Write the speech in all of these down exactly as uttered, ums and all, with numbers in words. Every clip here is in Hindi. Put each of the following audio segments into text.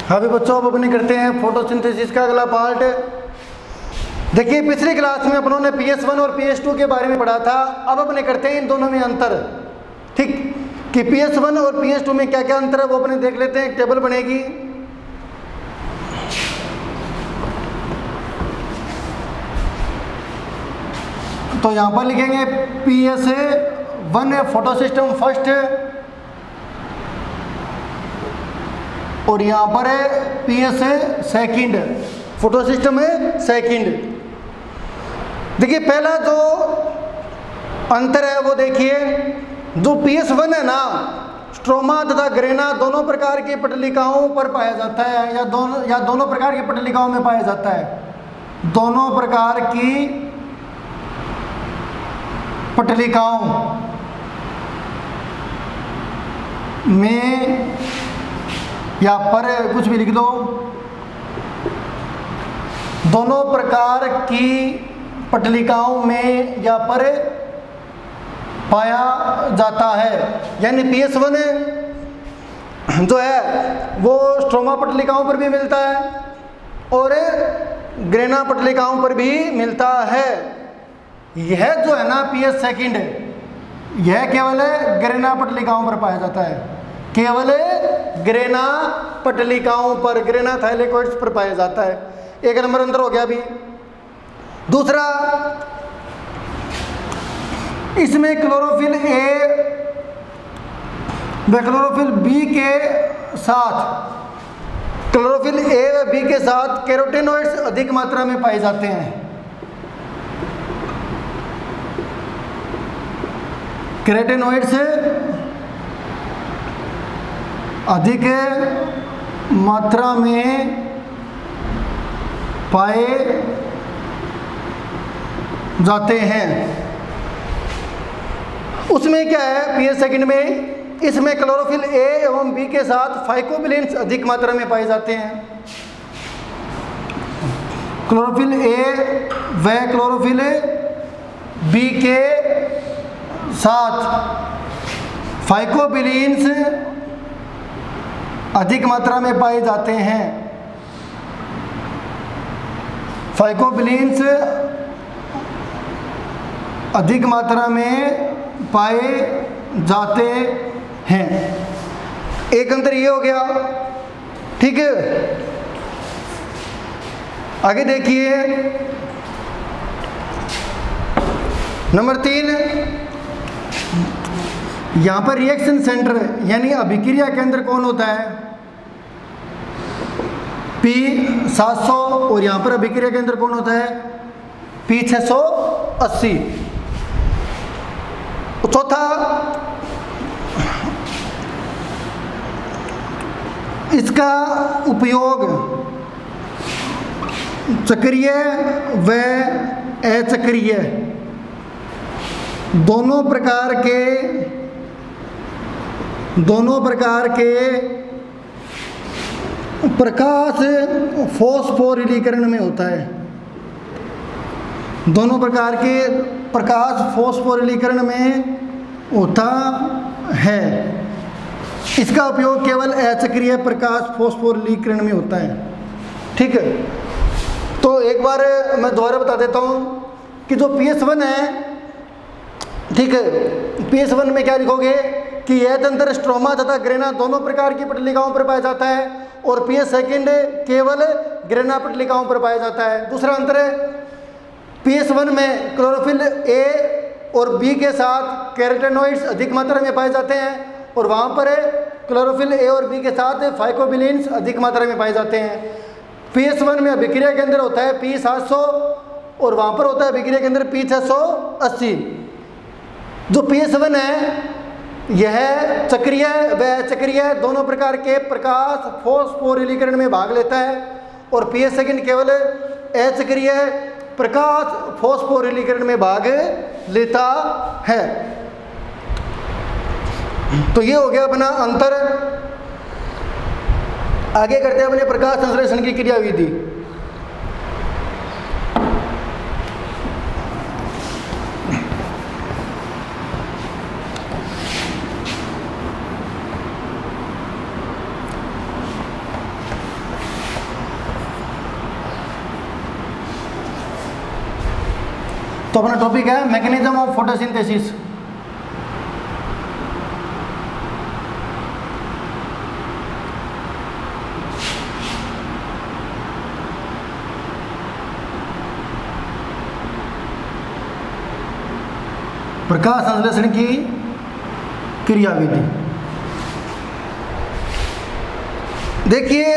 हाँ भी बच्चों, अब अपने करते हैं फोटोसिंथेसिस का अगला पार्ट। देखिए पिछली क्लास में अपनों ने पी एस वन और पी एस टू के बारे में पढ़ा था। अब अपने करते हैं इन दोनों में अंतर, ठीक, कि पी एस वन और पी एस टू में क्या क्या अंतर है वो अपने देख लेते हैं। एक टेबल बनेगी, तो यहाँ पर लिखेंगे P S one photo system first और यहाँ पर है P S second, photo system है सेकंड। देखिए पहला जो अंतर है वो देखिए, जो पी एस वन है ना, स्ट्रोमा तथा ग्रेना दोनों प्रकार की पटलिकाओं पर पाया जाता है, या दोनों या दोनों प्रकार की पटलिकाओं में पाया जाता है। दोनों प्रकार की पटलिकाओं में या पर कुछ भी लिख दो, दोनों प्रकार की पटलिकाओं में या पर पाया जाता है। यानी पी एस वन जो है वो स्ट्रोमा पटलिकाओं पर भी मिलता है और ग्रेना पटलिकाओं पर भी मिलता है। यह जो है ना पी एस सेकंड, यह केवल ग्रेना पटलिकाओं पर पाया जाता है, केवल ग्रेना पटलिकाओं पर, ग्रेना थाइलेकोइड्स पर पाया जाता है। एक नंबर अंतर हो गया। अभी दूसरा, इसमें क्लोरोफिल ए व क्लोरोफिल बी के साथ क्लोरोफिल ए व बी के साथ कैरोटेनॉइड्स अधिक मात्रा में पाए जाते हैं। कैरोटेनॉइड्स अधिक मात्रा में पाए जाते हैं। उसमें क्या है पी एस सेकंड में, इसमें क्लोरोफिल ए एवं बी के साथ फाइकोबिलेंस अधिक मात्रा में पाए जाते हैं। क्लोरोफिल ए व क्लोरोफिल बी के साथ फाइकोबिलेंस अधिक मात्रा में पाए जाते हैं। फाइकोबिलेंस अधिक मात्रा में पाए जाते हैं। एक अंतर ये हो गया, ठीक है। आगे देखिए नंबर तीन, यहाँ पर रिएक्शन सेंटर यानी अभिक्रिया केंद्र कौन होता है? पी सात सौ, और यहाँ पर अभिक्रिया केंद्र कौन होता है? पी छः सौ अस्सी। चौथा, इसका उपयोग चक्रीय व अचक्रीय दोनों प्रकार के दोनों प्रकार के प्रकाश फोस्फोरिलीकरण में होता है। दोनों प्रकार के प्रकाश फोस्फोरिलीकरण में होता है। इसका उपयोग केवल अचक्रीय प्रकाश फोस्फोरिलीकरण में होता है, ठीक है। तो एक बार मैं दोबारा बता देता हूँ कि जो पी एस वन है, ठीक है, पी एस वन में क्या लिखोगे कि यह तंत्र स्ट्रोमा तथा ग्रेना दोनों प्रकार की पटलिकाओं पर पाया जाता है, और पी एस सेकंड केवल ग्रेना पटलिकाओं पर पाया जाता है। दूसरा अंतर है, पी एस वन में क्लोरोफिल ए और बी के साथ कैरोटेनॉइड्स अधिक मात्रा में पाए जाते हैं, और वहाँ पर क्लोरोफिल ए और बी के साथ फाइकोबिलेंस अधिक मात्रा में पाए जाते हैं। पी एस वन में अभिक्रिया केंद्र होता है पी सात सौ, और वहाँ पर होता है अभिक्रिया केंद्र पी छः सौ अस्सी। जो पी एस वन है यह चक्रीय व अचक्रीय दोनों प्रकार के प्रकाश फोस्फोरिलीकरण में भाग लेता है, और पी एस सेकंड केवल अचक्रीय प्रकाश फोस्फोरिलीकरण में भाग लेता है। तो ये हो गया अपना अंतर। आगे करते हैं अपने प्रकाश संश्लेषण की क्रियाविधि। तो अपना टॉपिक है मैकेनिज्म ऑफ फोटोसिंथेसिस। प्रकाश संश्लेषण की क्रियाविधि। देखिए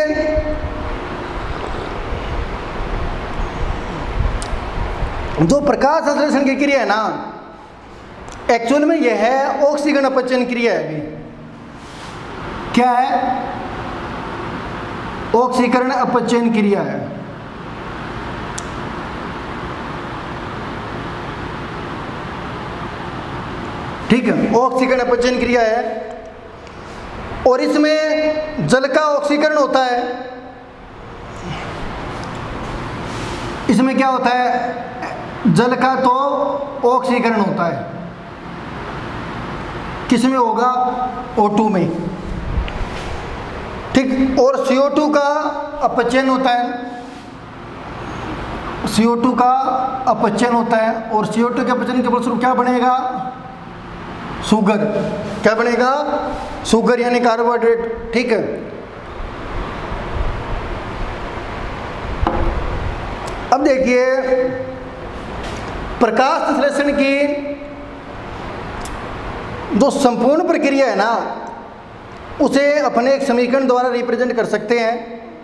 जो प्रकाश संश्लेषण की क्रिया है ना, एक्चुअल में यह है ऑक्सीकरण अपचयन क्रिया है। अभी क्या है? ऑक्सीकरण अपचयन क्रिया है। ठीक है, ऑक्सीकरण अपचयन क्रिया है और इसमें जल का ऑक्सीकरण होता है। इसमें क्या होता है? जल का तो ऑक्सीकरण होता है। किस में होगा? ओ टू में। ठीक, और सी ओ टू का अपचयन होता है। सी ओ टू का अपचयन होता है और सी ओ टू के अपचयन के फलस्वरूप क्या बनेगा? शुगर। क्या बनेगा? शुगर यानी कार्बोहाइड्रेट। ठीक है, अब देखिए प्रकाश संश्लेषण की जो संपूर्ण प्रक्रिया है ना, उसे अपने एक समीकरण द्वारा रिप्रेजेंट कर सकते हैं।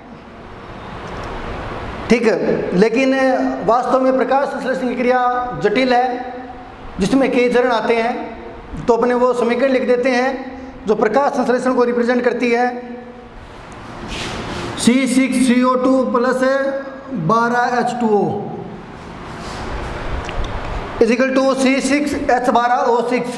ठीक है, लेकिन वास्तव में प्रकाश संश्लेषण की क्रिया जटिल है जिसमें कई चरण आते हैं। तो अपने वो समीकरण लिख देते हैं जो प्रकाश संश्लेषण को रिप्रेजेंट करती है। C six C O two plus बारह H two O equal two C six H बारह O six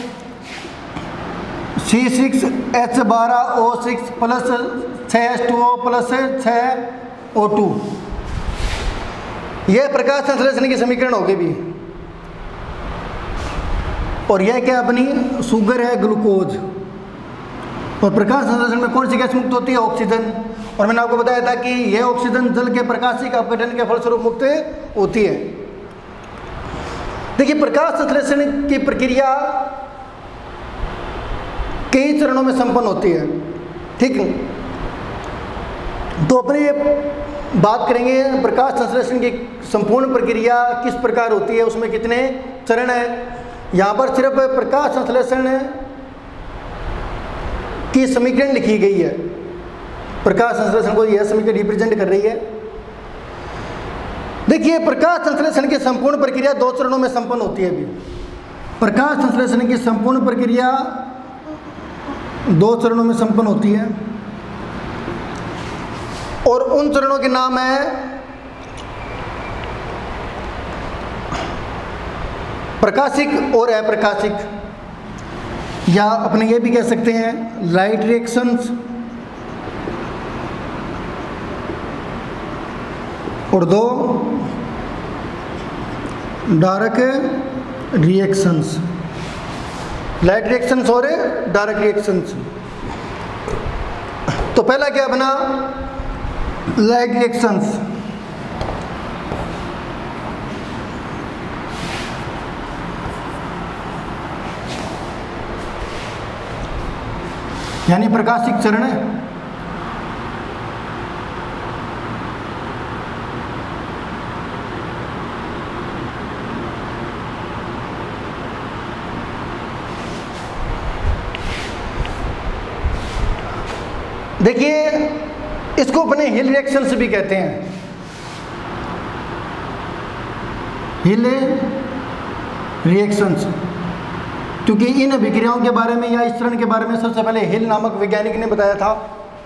C six H बारह ओ सिक्स प्लस छः एच टू ओ प्लस छः ओ टू। यह प्रकाश संश्लेषण की समीकरण होगी भी। और यह क्या अपनी शुगर है, ग्लूकोज। और प्रकाश संश्लेषण में कौन सी गैस मुक्त होती है? ऑक्सीजन। और मैंने आपको बताया था कि यह ऑक्सीजन जल के प्रकाशिक अपघटन के फलस्वरूप मुक्त होती है। देखिए प्रकाश संश्लेषण की प्रक्रिया कई चरणों में संपन्न होती है। ठीक है, तो अपने ये बात करेंगे प्रकाश संश्लेषण की संपूर्ण प्रक्रिया किस प्रकार होती है, उसमें कितने चरण है। यहाँ पर सिर्फ प्रकाश संश्लेषण की समीकरण लिखी गई है। प्रकाश संश्लेषण को यह समीकरण रिप्रेजेंट कर रही है। देखिए प्रकाश संश्लेषण की संपूर्ण प्रक्रिया दो चरणों में संपन्न होती है। अभी प्रकाश संश्लेषण की संपूर्ण प्रक्रिया दो चरणों में संपन्न होती है और उन चरणों के नाम है प्रकाशिक और अप्रकाशिक, या अपने ये भी कह सकते हैं लाइट रिएक्शंस और दो डार्क रिएक्शंस। लाइट रिएक्शंस और डार्क रिएक्शंस। तो पहला क्या बना? Light reactions. यानी प्रकाशिक चरण है। देखिए इसको अपने हिल रिएक्शंस भी कहते हैं। हिल रिएक्शंस, क्योंकि इन अभिक्रियाओं के बारे में या इस चरण के बारे में सबसे पहले हिल नामक वैज्ञानिक ने बताया था।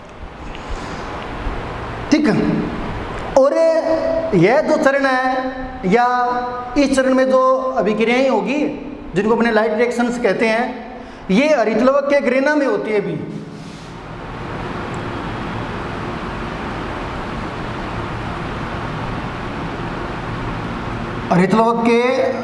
ठीक है, और यह जो चरण है या इस चरण में जो अभिक्रियाएं होगी जिनको अपने लाइट रिएक्शंस कहते हैं, ये हरितलवक के ग्रेना में होती है। भी हरितलवक के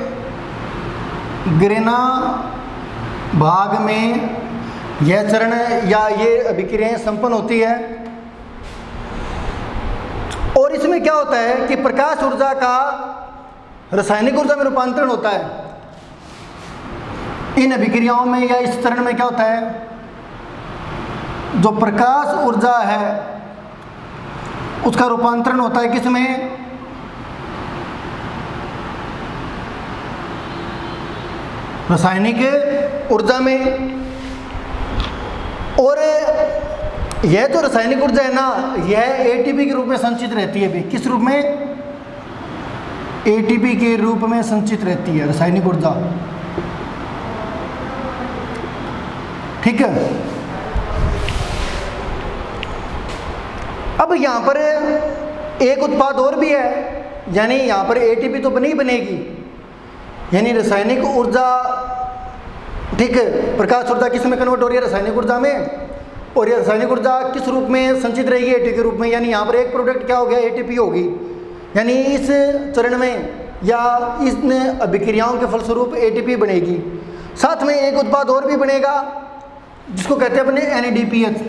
ग्रेना भाग में यह चरण या ये अभिक्रियाएं संपन्न होती है। और इसमें क्या होता है कि प्रकाश ऊर्जा का रासायनिक ऊर्जा में रूपांतरण होता है। इन अभिक्रियाओं में या इस चरण में क्या होता है, जो प्रकाश ऊर्जा है उसका रूपांतरण होता है किसमें, रासायनिक ऊर्जा में। और यह जो रासायनिक ऊर्जा है ना, यह एटीपी के रूप में संचित रहती है भी। किस रूप में, एटीपी के रूप में संचित रहती है रासायनिक ऊर्जा, ठीक है। अब यहां पर एक उत्पाद और भी है, यानी यहां पर एटीपी तो बनी बनेगी, यानी रासायनिक ऊर्जा, ठीक है, प्रकाश ऊर्जा किस में कन्वर्ट हो रही है, रासायनिक ऊर्जा में। और ये रासायनिक ऊर्जा किस रूप में संचित रहेगी, एटीपी के रूप में। यानी यहाँ पर एक प्रोडक्ट क्या हो गया, एटीपी होगी। यानी इस चरण में या इन अभिक्रियाओं के फलस्वरूप एटीपी बनेगी। साथ में एक उत्पाद और भी बनेगा जिसको कहते हैं अपने N A D P H.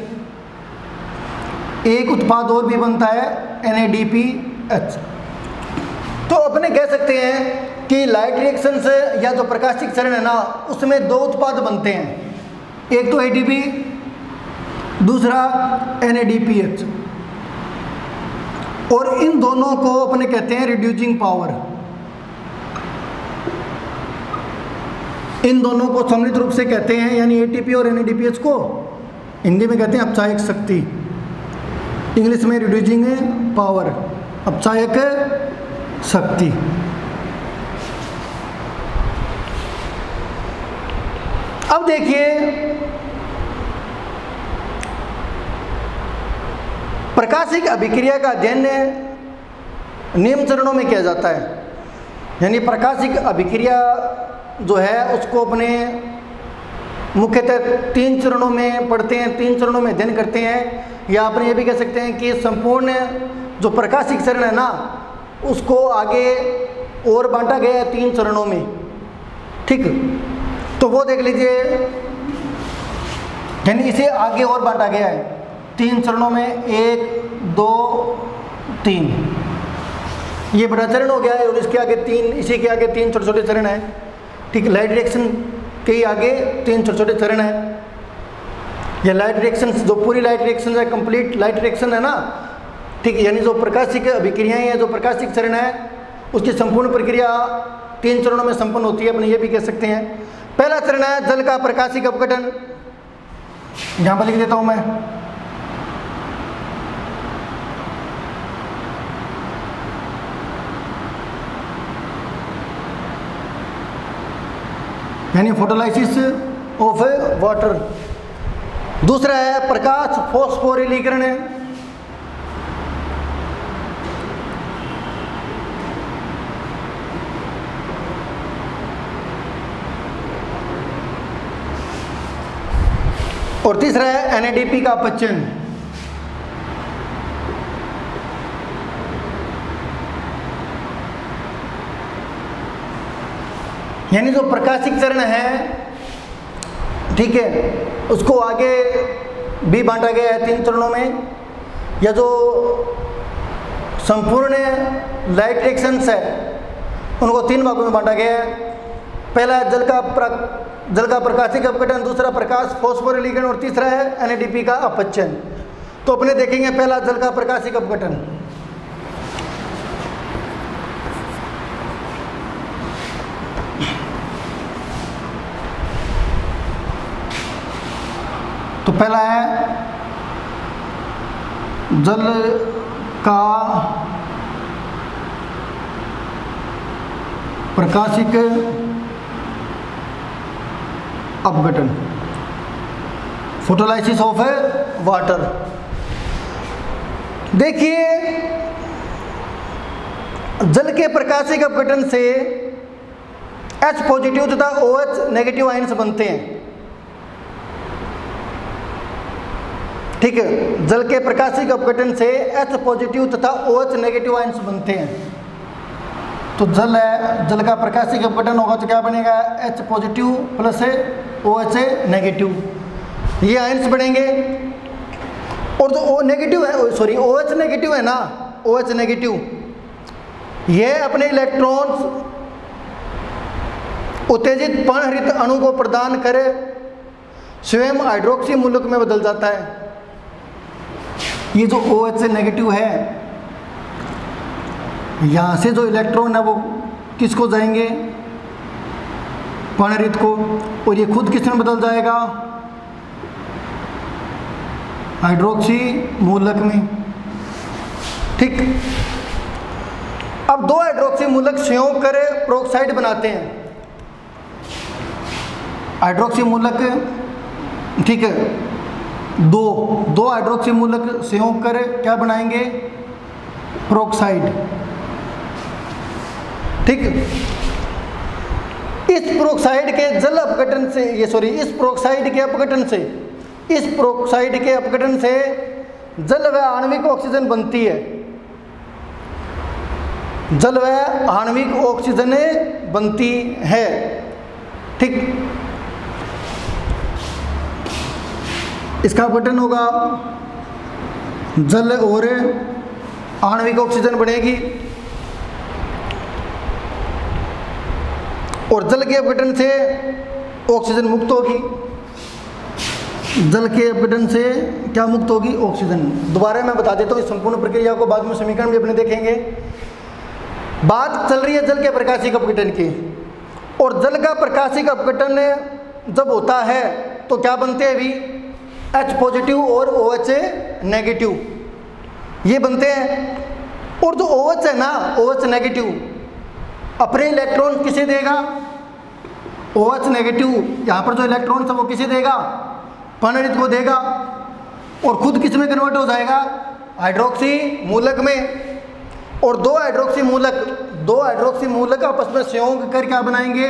एक उत्पाद और भी बनता है N A D P H. तो अपने कह सकते हैं कि लाइट रिएक्शन से या जो प्रकाशिक चरण है ना, उसमें दो उत्पाद बनते हैं, एक तो एटीपी, दूसरा N A D P H. और इन दोनों को अपने कहते हैं रिड्यूसिंग पावर। इन दोनों को सम्मिलित रूप से कहते हैं, यानी एटीपी और N A D P H को हिंदी में कहते हैं अपचायक शक्ति, इंग्लिश में रिड्यूसिंग पावर, अपचायक शक्ति। अब देखिए, प्रकाशिक अभिक्रिया का अध्ययन निम्न चरणों में किया जाता है। यानी प्रकाशिक अभिक्रिया जो है उसको अपने मुख्यतः तीन चरणों में पढ़ते हैं, तीन चरणों में अध्ययन करते हैं। या अपने ये भी कह सकते हैं कि संपूर्ण जो प्रकाशिक चरण है ना, उसको आगे और बांटा गया है तीन चरणों में, ठीक। तो वो देख लीजिए, यानी इसे आगे और बांटा गया है तीन चरणों में, एक, दो, तीन। ये बड़ा चरण हो गया है और इसके आगे तीन, इसी के आगे तीन छोटे छोटे चरण हैं, ठीक। लाइट रिएक्शन के आगे तीन छोटे छोटे चरण हैं। ये लाइट रिएक्शन, जो पूरी लाइट रिएक्शन है, कंप्लीट लाइट रिएक्शन है ना, ठीक। यानी जो प्रकाशिक अभिक्रियाएं हैं, जो प्रकाशिक चरण है, उसकी संपूर्ण प्रक्रिया तीन चरणों में संपन्न होती है, अपने ये भी कह सकते हैं। पहला चरण है जल का प्रकाशिक अपघटन। यहाँ पर लिख देता हूँ मैं, यानी फोटोलाइसिस ऑफ वाटर। दूसरा है प्रकाश फॉस्फोरिलीकरण। और तीसरा है एन ए डी पी का अपचयन। यानी जो प्रकाशिक चरण है, ठीक है, उसको आगे भी बांटा गया है तीन चरणों में। या जो संपूर्ण लाइट रिएक्शंस है उनको तीन भागों में बांटा गया है। पहला है जल का प्र, जल का प्रकाशिक अपघटन, दूसरा प्रकाश फॉस्फोरिलीकरण और तीसरा है एन ए डी पी का अपचयन। तो अपने देखेंगे पहला जल का प्रकाशिक अपघटन। तो पहला है जल का प्रकाशिक अपघटन, फोटोलाइसिस ऑफ वाटर। देखिए, जल के प्रकाशिक अपघटन से H पॉजिटिव तथा OH नेगेटिव आयन्स बनते हैं, ठीक है। जल के प्रकाशिक अपघटन से H पॉजिटिव तथा OH नेगेटिव आयन्स बनते हैं। तो जल है, जल का प्रकाशिक अपघटन होगा तो क्या बनेगा, H positive plus OH negative, ये आयन्स बनेंगे। और जो O नेगेटिव है, सॉरी OH नेगेटिव है ना, OH नेगेटिव, यह अपने इलेक्ट्रॉन्स उत्तेजित पर्णहरित अणु को प्रदान करे स्वयं हाइड्रोक्सी मूलक में बदल जाता है। ये जो OH नेगेटिव है, यहाँ से जो इलेक्ट्रॉन है वो किसको जाएंगे, पर्णहरित को, और ये खुद किस में बदल जाएगा, हाइड्रोक्सी मूलक में। ठीक, अब दो हाइड्रोक्सी मूलक संयोग कर प्रोक्साइड बनाते हैं। हाइड्रोक्सी मूलक, ठीक है, दो दो हाइड्रोक्सी मूलक संयोग कर क्या बनाएंगे, प्रोक्साइड। ठीक, इस प्रोक्साइड के जल अपघटन से, ये सॉरी इस प्रोक्साइड के अपघटन से इस प्रोक्साइड के अपघटन से जल व आणविक ऑक्सीजन बनती है। जल व आणविक ऑक्सीजन बनती है। ठीक, इसका अपघटन होगा, जल और आणविक ऑक्सीजन बनेगी, और जल के अपघटन से ऑक्सीजन मुक्त होगी। जल के अपघटन से क्या मुक्त होगी, ऑक्सीजन। दोबारा मैं बता देता हूँ इस संपूर्ण प्रक्रिया को, बाद में समीकरण भी अपने देखेंगे। बात चल रही है जल के प्रकाशिक अपघटन की, और जल का प्रकाशिक अपघटन जब होता है तो क्या बनते हैं अभी, H पॉजिटिव और OH नेगेटिव ये बनते हैं। और जो OH है ना, OH नेगेटिव अपने इलेक्ट्रॉन किसे देगा, OH नेगेटिव, यहाँ पर जो इलेक्ट्रॉन है वो किसे देगा, पर्णहरित को देगा, और खुद किस में कन्वर्ट हो जाएगा, हाइड्रोक्सी मूलक में। और दो हाइड्रोक्सी मूलक दो हाइड्रोक्सी मूलक आपस में संयोग कर क्या बनाएंगे,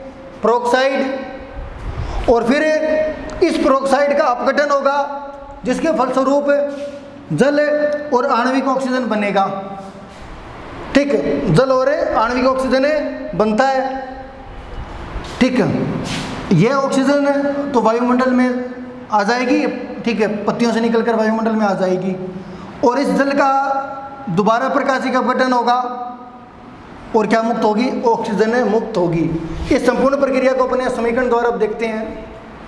प्रोक्साइड। और फिर इस प्रोक्साइड का अपघटन होगा, जिसके फलस्वरूप जल और आणविक ऑक्सीजन बनेगा। ठीक, जल और आणविक ऑक्सीजन बनता है। ठीक, यह ऑक्सीजन तो वायुमंडल में आ जाएगी, ठीक है, पत्तियों से निकलकर वायुमंडल में आ जाएगी, और इस जल का दोबारा प्रकाशिक अपघटन होगा, और क्या मुक्त होगी, ऑक्सीजन मुक्त होगी। इस संपूर्ण प्रक्रिया को अपने समीकरण द्वारा अब देखते हैं।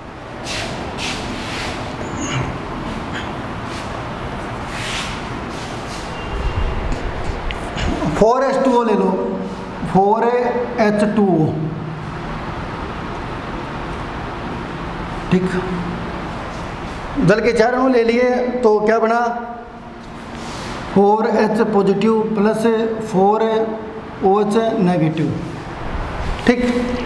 फोर एच टू ओ ले लो, फोर एच टू ओ। ठीक, जल के चार अणु ले लिए तो क्या बना, four H positive plus four O H negative. ठीक,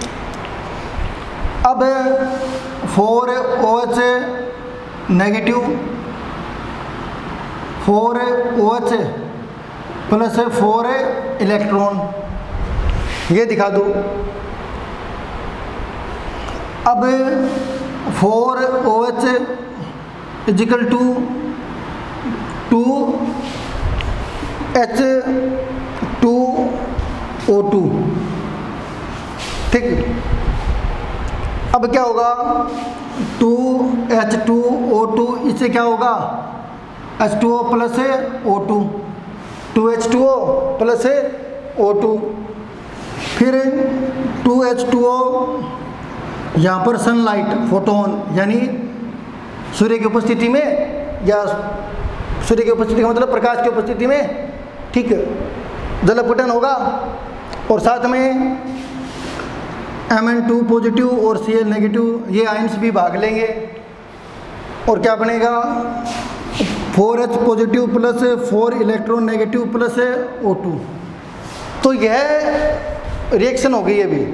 अब four O H negative four O H plus four electron, ये दिखा दो। अब four O H equal two two H two O two. ठीक, अब क्या होगा, two H two O two, इससे क्या होगा, H two O plus O two, two H two O plus O two. फिर टू एच टू ओ, यहाँ पर सनलाइट फोटोन यानी सूर्य की उपस्थिति में, या सूर्य की उपस्थिति का मतलब प्रकाश की उपस्थिति में, ठीक है, जल अपघटन होगा, और साथ में एम एन टू पॉजिटिव और सी एल नेगेटिव ये आयंस भी भाग लेंगे, और क्या बनेगा, four H positive plus four electron negative plus O two. तो यह रिएक्शन हो गई अभी,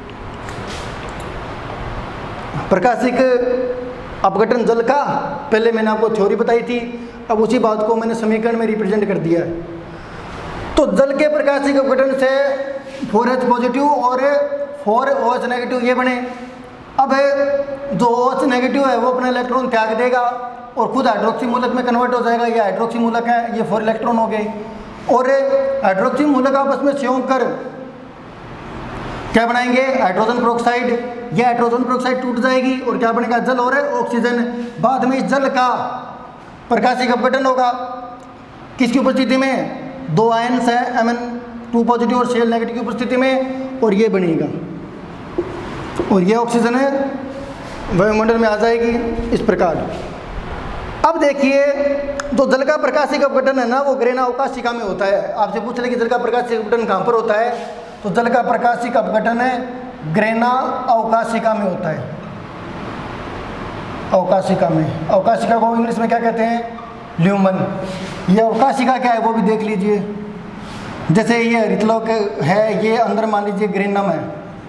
प्रकाशिक अपघटन जल का। पहले मैंने आपको थ्योरी बताई थी, अब उसी बात को मैंने समीकरण में रिप्रेजेंट कर दिया है। तो जल के प्रकाशिक अपघटन से फोर एच पॉजिटिव और फोर ओ एच नेगेटिव ये बने। अब जो ओ एच नेगेटिव है वो अपना इलेक्ट्रॉन त्याग देगा और खुद हाइड्रोक्सी मूलक में कन्वर्ट हो जाएगा। ये हाइड्रोक्सी मूलक है, ये फोर इलेक्ट्रॉन हो गए, और हाइड्रोक्सी मूलक आपस में संयोग कर क्या बनाएंगे, हाइड्रोजन पेरोक्साइड। ये हाइड्रोजन पेरोक्साइड टूट जाएगी और क्या बनेगा, जल और ऑक्सीजन। बाद में इस जल का प्रकाशिक अपघटन होगा, किसकी उपस्थिति में, दो आयंस है एम एन टू पॉजिटिव और शेल नेगेटिव की उपस्थिति में, और ये बनेगा, और ये ऑक्सीजन है वायुमंडल में आ जाएगी इस प्रकार। अब देखिए जो जल का प्रकाशिक अपघटन है ना वो ग्रेन अवकाशिका में होता है। आपसे पूछ ले कि जल का प्रकाशिक अपघटन कहाँ पर होता है, तो जल का प्रकाशिक अपघटन है ग्रेना अवकाशिका में होता है, अवकाशिका में। अवकाशिका को इंग्लिश में क्या कहते हैं, ल्यूमन। ये अवकाशिका क्या है वो भी देख लीजिए। जैसे ये हरितलोक है, ये अंदर मान लीजिए ग्रेनम है,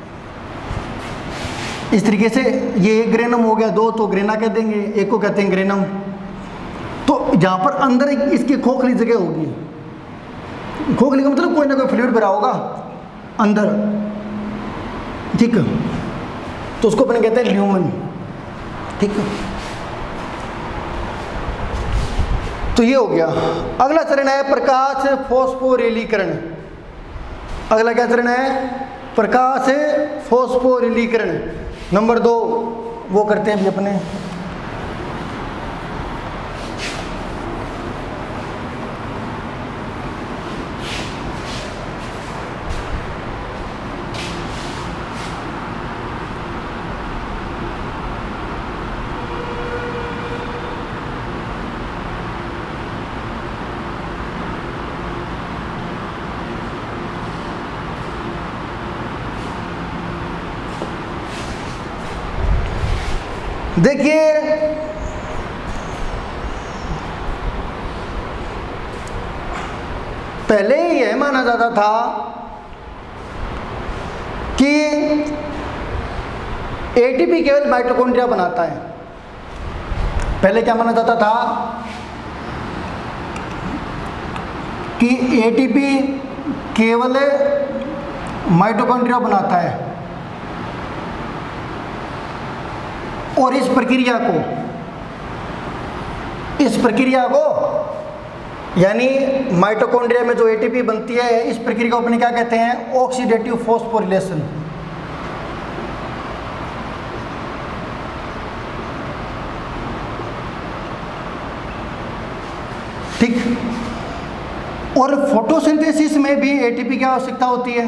इस तरीके से ये एक ग्रेनम हो गया, दो तो ग्रेना कह देंगे, एक को कहते हैं ग्रेनम। तो जहाँ पर अंदर इसकी खोखली जगह होगी, खोखली का मतलब कोई ना कोई फ्लूइड भरा होगा अंदर, ठीक है, तो उसको अपन कहते हैं ल्यूमन, ठीक है। तो ये हो गया। अगला चरण है प्रकाश फोस्फोरिलीकरण। अगला क्या चरण है, प्रकाश फोस्फोरिलीकरण। नंबर दो वो करते हैं अभी अपने, देखिए पहले यह माना जाता था कि एटीपी केवल माइटोकॉन्ड्रिया बनाता है। पहले क्या माना जाता था कि एटीपी केवल माइटोकॉन्ड्रिया बनाता है, और इस प्रक्रिया को इस प्रक्रिया को यानी माइटोकॉन्ड्रिया में जो एटीपी बनती है, इस प्रक्रिया को अपने क्या कहते हैं, ऑक्सीडेटिव फॉस्फोरिलेशन। ठीक। और फोटोसिंथेसिस में भी एटीपी की आवश्यकता होती है।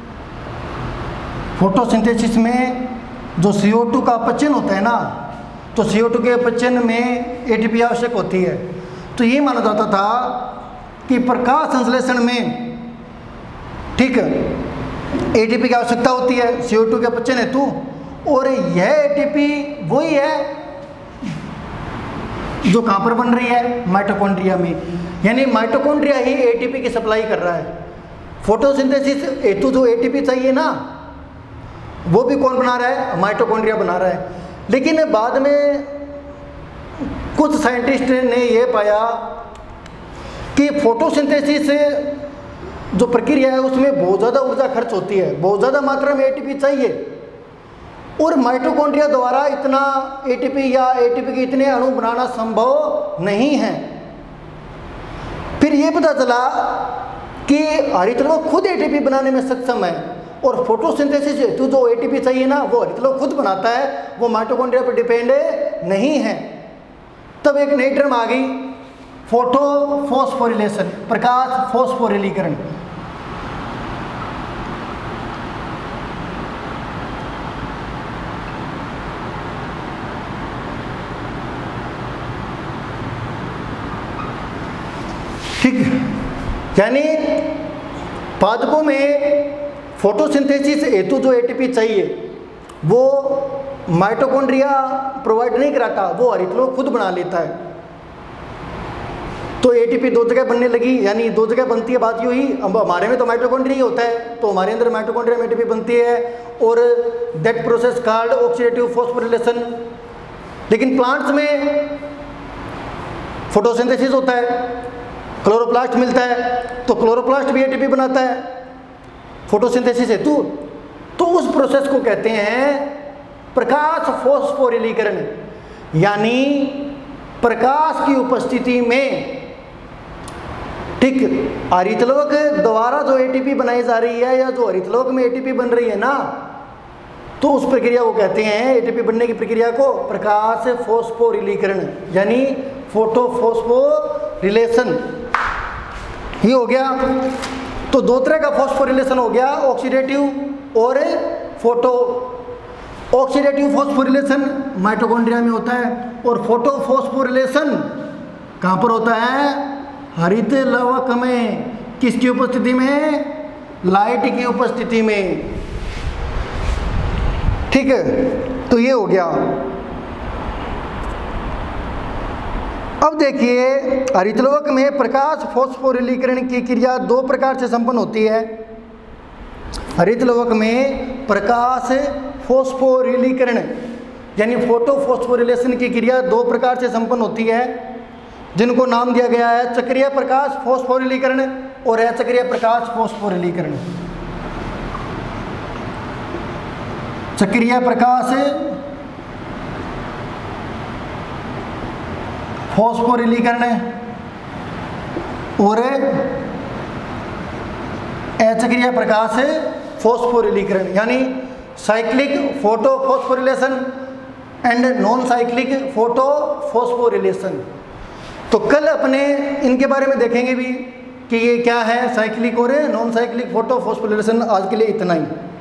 फोटोसिंथेसिस में जो सी ओ टू का अपचयन होता है ना, तो सी ओ टू के अपचयन में एटीपी आवश्यक होती है। तो ये माना जाता था कि प्रकाश संश्लेषण में, ठीक है, एटीपी की आवश्यकता होती है सी ओ टू के अपचयन हेतु, और यह एटीपी वही है जो कहाँ पर बन रही है, माइटोकॉन्ड्रिया में। यानी माइटोकॉन्ड्रिया ही एटीपी की सप्लाई कर रहा है। फोटोसिंथेसिस हेतु जो एटीपी चाहिए ना, वो भी कौन बना रहा है, माइटोकॉन्ड्रिया बना रहा है। लेकिन बाद में कुछ साइंटिस्ट ने ये पाया कि फोटोसिंथेसिस जो प्रक्रिया है उसमें बहुत ज़्यादा ऊर्जा खर्च होती है, बहुत ज़्यादा मात्रा में एटीपी चाहिए, और माइटोकॉन्ड्रिया द्वारा इतना एटीपी या एटीपी के इतने अणु बनाना संभव नहीं है। फिर ये पता चला कि हरितलोक खुद एटीपी बनाने में सक्षम है, और फोटोसिंथेसिस हेतु जो एटीपी चाहिए ना वो हरितलोक खुद बनाता है, वो माइटोकॉन्ड्रिया पर डिपेंड नहीं है। तब एक नई टर्म आ गई, फोटो फॉस्फोरिलेशन, प्रकाश फॉस्फोरिलीकरण। ठीक, यानी पादपों में फोटोसिंथेसिस हेतु जो एटीपी चाहिए वो माइटोकॉन्ड्रिया प्रोवाइड नहीं कराता, वो हरितलोक खुद बना लेता है। तो एटीपी दो जगह बनने लगी, यानी दो जगह बनती है, बात यूँ ही। अब हमारे में तो माइटोकॉन्ड्रिया ही होता है, तो हमारे अंदर माइटोकॉन्ड्रिया में एटीपी बनती है, और that process called oxidative phosphorylation. लेकिन प्लांट्स में फोटोसिंथेसिस होता है, क्लोरोप्लास्ट मिलता है, तो क्लोरोप्लास्ट भी एटीपी बनाता है फोटोसिंथेसिस हेतु। तो उस प्रोसेस को कहते हैं प्रकाश फॉस्फोरिलीकरण, यानी प्रकाश की उपस्थिति में, ठीक, हरितलोक द्वारा जो एटीपी बनाई जा रही है या जो हरितलोक में एटीपी बन रही है ना, तो उस प्रक्रिया को कहते हैं, एटीपी बनने की प्रक्रिया को प्रकाश फॉस्फोरिलीकरण यानी फोटो फॉस्फोरिलेशन। ये हो गया। तो दो तरह का फॉस्फोरिलेशन हो गया, ऑक्सीडेटिव और फोटो। ऑक्सीडेटिव फॉस्फोरिलेशन माइटोकॉन्ड्रिया में होता है और फोटो फॉस्फोरिलेशन कहाँ पर होता है? हरित लवक में। किसकी उपस्थिति में? लाइट की उपस्थिति में। ठीक है, तो ये हो गया। अब देखिए, हरितलवक में प्रकाश फॉस्फोरिलीकरण की क्रिया दो प्रकार से संपन्न होती है। हरितलवक में प्रकाश फॉस्फोरिलीकरण यानी फोटो फॉस्फोरिलेशन की क्रिया दो प्रकार से संपन्न होती है, जिनको नाम दिया गया है चक्रीय प्रकाश फॉस्फोरिलीकरण और अचक्रीय प्रकाश फॉस्फोरिलीकरण। चक्रीय प्रकाश फॉस्फोरिलीकरण और अचक्रीय प्रकाश फॉस्फोरिलीकरण यानी cyclic photo phosphorylation and non cyclic photo phosphorylation. तो कल अपने इनके बारे में देखेंगे भी कि ये क्या है, साइक्लिक और नॉन साइक्लिक फोटो फॉस्फोरिलेशन। आज के लिए इतना ही।